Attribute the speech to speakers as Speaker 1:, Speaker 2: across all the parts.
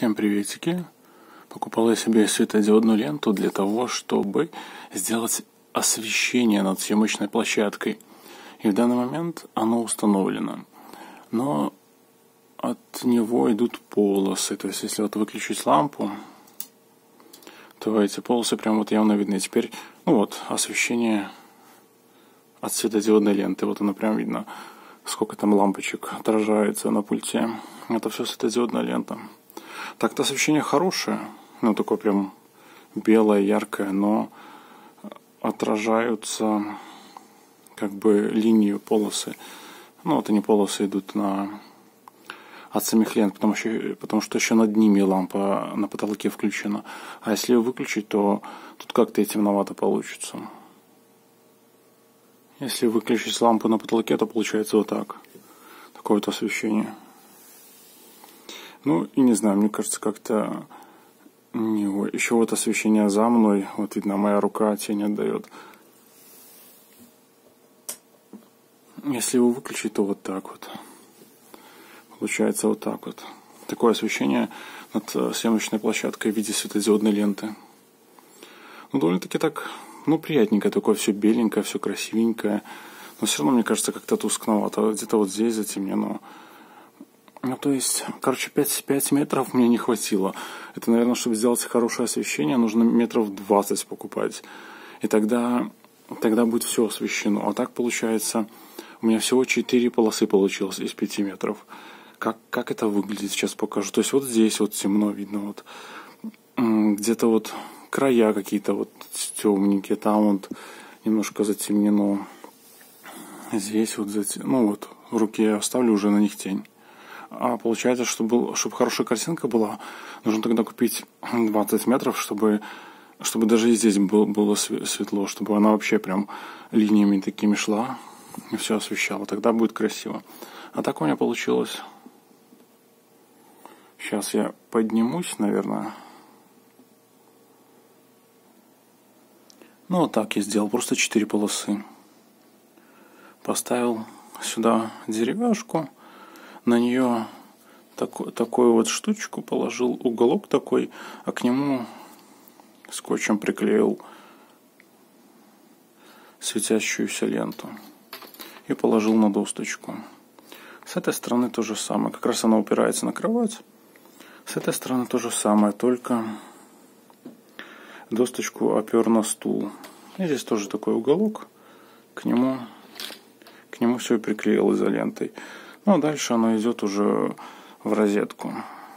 Speaker 1: Всем приветики! Покупал я себе светодиодную ленту для того, чтобы сделать освещение над съемочной площадкой. И в данный момент оно установлено. Но от него идут полосы. То есть, если вот выключить лампу, то эти полосы прям вот явно видны. Теперь, освещение от светодиодной ленты. Вот оно прям видно, сколько там лампочек отражается на пульте. Это все светодиодная лента. Так-то освещение хорошее, такое прям белое, яркое, но отражаются как бы линию полосы. Они полосы идут от самих лент, потому что еще над ними лампа на потолке включена. А если ее выключить, то тут как-то и темновато получится. Если выключить лампу на потолке, то получается вот так. Такое вот освещение. И не знаю, мне кажется, как-то еще вот освещение за мной, вот видно, моя рука тень отдает. Если его выключить, то вот так вот. Получается вот так вот. Такое освещение над съемочной площадкой в виде светодиодной ленты. Довольно-таки так, приятненько, такое все беленькое, все красивенькое. Но все равно, мне кажется, как-то тускновато. Где-то вот здесь затемнено. То есть, 5 метров мне не хватило. Это, наверное, чтобы сделать хорошее освещение, нужно метров 20 покупать. И тогда будет все освещено. А так получается, у меня всего 4 полосы получилось из 5 метров. Как это выглядит, сейчас покажу. То есть, вот здесь вот темно видно. Вот. Где-то вот края какие-то вот темненькие. Там вот немножко затемнено. Здесь вот в руке я оставлю уже на них тень. А получается, чтобы хорошая картинка была, нужно тогда купить 20 метров, чтобы даже и здесь было светло, чтобы она вообще прям линиями такими шла и все освещала. Тогда будет красиво. А так у меня получилось. Сейчас я поднимусь, наверное. Вот так я сделал. Просто 4 полосы. Поставил сюда деревяшку. На нее такую вот штучку положил, уголок такой, а к нему скотчем приклеил светящуюся ленту и положил на досточку. С этой стороны то же самое, как раз она упирается на кровать. С этой стороны то же самое, только досточку опер на стул. И здесь тоже такой уголок, к нему все и приклеил изолентой. А дальше оно идет уже в розетку.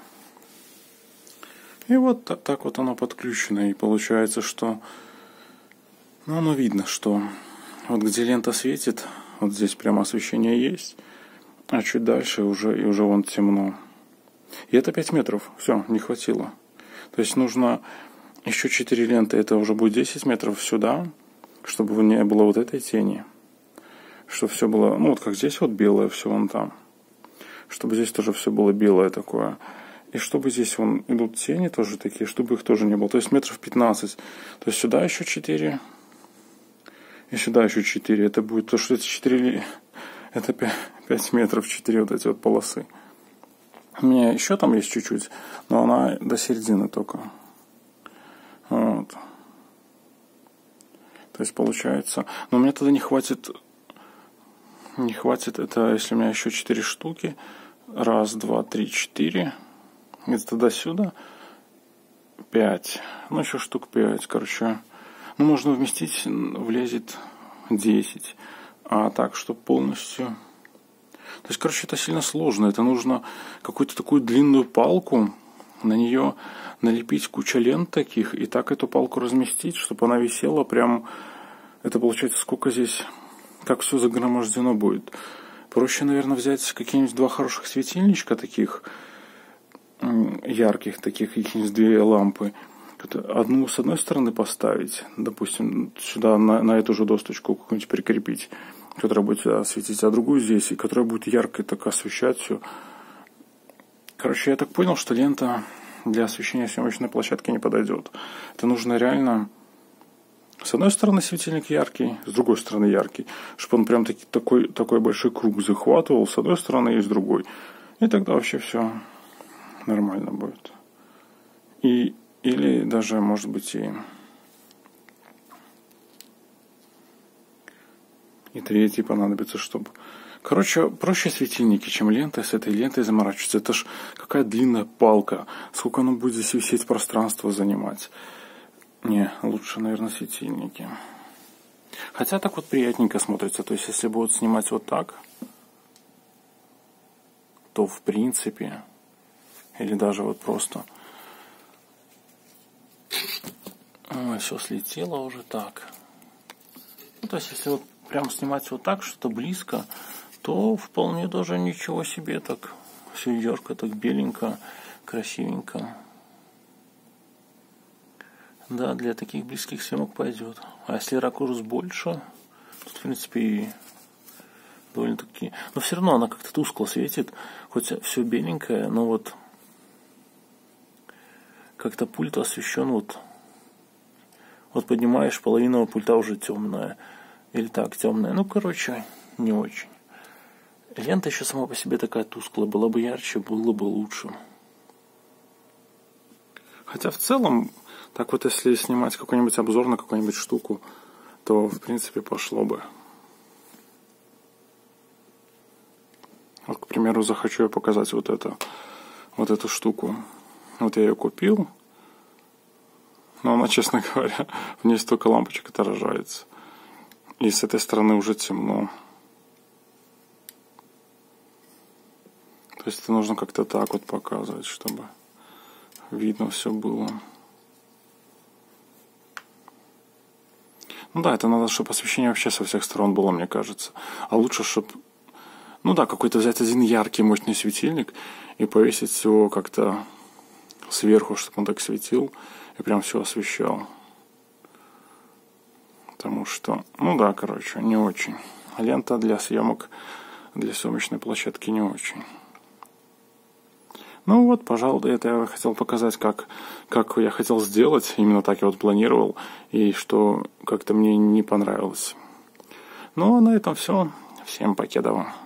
Speaker 1: И вот так вот оно подключено. И получается, что оно видно, что вот где лента светит, вот здесь прямо освещение есть, а чуть дальше уже вон темно. И это 5 метров. Все, не хватило. То есть нужно еще 4 ленты. Это уже будет 10 метров сюда, чтобы не было вот этой тени. Чтобы все было, как здесь вот белое, все вон там. Чтобы здесь тоже все было белое такое. И чтобы здесь идут тени тоже такие, чтобы их тоже не было. То есть метров 15. То есть сюда еще 4. И сюда еще 4. Это будет то, что эти 4, это 5 метров, 4 вот эти вот полосы. У меня еще там есть чуть-чуть, но она до середины только. Вот. То есть получается. Но мне тогда не хватит, это если у меня еще 4 штуки. 1, 2, 3, 4. Это до сюда. 5. Еще штук 5. Можно вместить, влезет 10. А так, чтобы полностью. То есть, это сильно сложно. Это нужно какую-то такую длинную палку. На нее налепить кучу лент таких. И так эту палку разместить, чтобы она висела прям. Это получается сколько здесь. Как все загромождено будет. Проще, наверное, взять какие-нибудь 2 хороших светильничка таких, ярких таких, какие-нибудь 2 лампы. Одну с одной стороны поставить, допустим, сюда на эту же досточку какую-нибудь прикрепить, которая будет светить, а другую здесь, и которая будет ярко так освещать все. Я так понял, что лента для освещения съемочной площадки не подойдет. Это нужно реально... С одной стороны светильник яркий, с другой стороны яркий, чтобы он прям такой большой круг захватывал с одной стороны и с другой. И тогда вообще все нормально будет. Или даже, может быть, и третий понадобится, чтобы... Короче, проще светильники, чем ленты. С этой лентой заморачиваться. Это ж какая длинная палка. Сколько она будет здесь висеть, пространство занимать. Не, лучше, наверное, светильники. Хотя так вот приятненько смотрится. То есть, если будут снимать вот так, то в принципе, или даже вот просто... Ой, все слетело уже так. Ну, то есть, если вот прям снимать вот так, что-то близко, то вполне даже ничего себе так. Все ярко, так беленько, красивенько. Да, для таких близких съемок пойдет. А если ракурс больше, тут, в принципе, и довольно-таки... Но все равно она как-то тускло светит, хоть все беленькое, но вот как-то пульт освещен вот... Вот поднимаешь, половина пульта уже темная. Или так, темная. Ну, короче, не очень. Лента еще сама по себе такая тусклая. Была бы ярче, было бы лучше. Хотя в целом, так вот если снимать какой-нибудь обзор на какую-нибудь штуку, то в принципе пошло бы. Вот, к примеру, захочу я показать вот эту штуку. Вот я ее купил. Но она, честно говоря, в ней столько лампочек отражается. И с этой стороны уже темно. То есть это нужно как-то так вот показывать, чтобы видно все было. Ну да, это надо, чтобы освещение вообще со всех сторон было, мне кажется. А лучше, чтобы... Ну да, какой-то взять один яркий, мощный светильник и повесить его как-то сверху, чтобы он так светил и прям все освещал. Потому что, ну да, короче, не очень. Лента для съемок, для съемочной площадки не очень. Ну вот, пожалуй, это я хотел показать, как я хотел сделать. Именно так я вот планировал. И что как-то мне не понравилось. Ну, а на этом все. Всем покедова.